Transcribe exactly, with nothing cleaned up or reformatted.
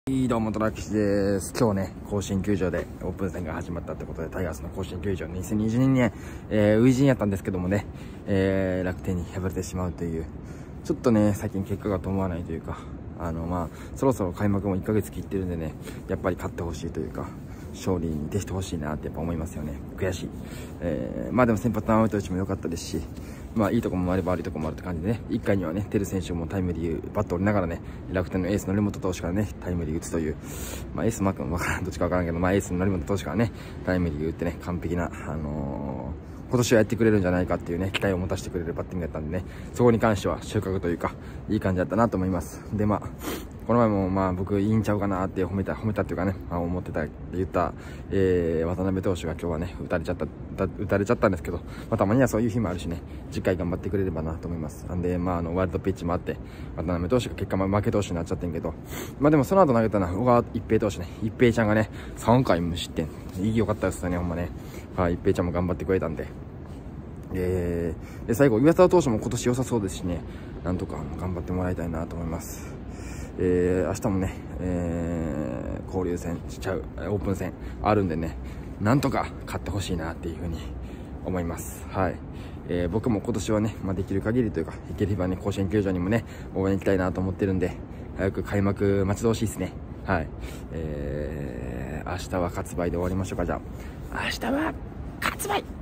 はい、どうも、トラキシです。今日ね、甲子園球場でオープン戦が始まったってことで、タイガースの甲子園球場にせんにじゅうにねん、えー、初陣やったんですけどもね、えー、楽天に敗れてしまうという、ちょっとね、最近結果が伴わないというか、あの、まあ、そろそろ開幕もいっかげつ切ってるんでね、やっぱり勝ってほしいというか、勝利にできてほしいなってやっぱ思いますよね。悔しい。えー、まあでも先発の青戸内も良かったですし、まあいいところもあれば悪いところもあるって感じでね、いっかいにはね、テル選手もタイムリー、バット折りながらね、楽天のエースの則本投手からね、タイムリー打つという、まあエースマークもわからん、どっちかわからんけど、まあエースの則本投手からね、タイムリー打ってね、完璧な、あのー、今年はやってくれるんじゃないかっていうね、期待を持たせてくれるバッティングだったんでね、そこに関しては収穫というか、いい感じだったなと思います。で、まあ、この前もまあ僕いいんちゃうかなって褒めた、褒めたっていうかね、まあ、思ってた、言った、えー、渡辺投手が今日はね、打たれちゃった、打たれちゃったんですけど、まあたまにはそういう日もあるしね、次回頑張ってくれればなと思います。なんで、まああの、ワイルドピッチもあって、渡辺投手が結果ま負け投手になっちゃってんけど、まあでもその後投げたのは小川一平投手ね、一平ちゃんがね、さんかい無失点。いい良かったですよね、ほんまね。はい、一平ちゃんも頑張ってくれたんで。えー、で最後、岩沢投手も今年良さそうですしね、なんとか頑張ってもらいたいなと思います。えー、明日もね、えー、交流戦しちゃう、オープン戦あるんでね、なんとか勝ってほしいなっていうふうに思います。はい。えー、僕も今年はね、まあ、できる限りというか、行ければね、甲子園球場にもね、応援行きたいなと思ってるんで、早く開幕待ち遠しいですね。はい。えー、明日は発売で終わりましょうか、じゃあ。明日は発売